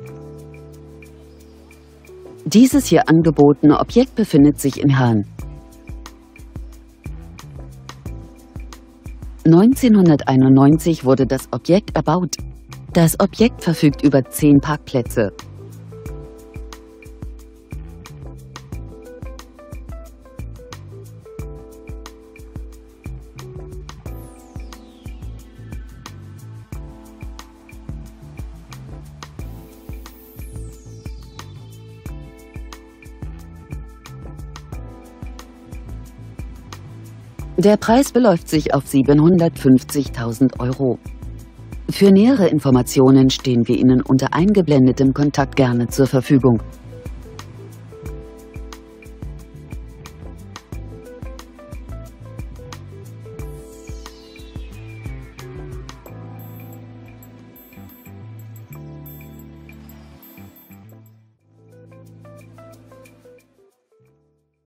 Dieses hier angebotene Objekt befindet sich in Hahn. 1991 wurde das Objekt erbaut. Das Objekt verfügt über 10 Parkplätze. Der Preis beläuft sich auf 750.000 Euro. Für nähere Informationen stehen wir Ihnen unter eingeblendetem Kontakt gerne zur Verfügung.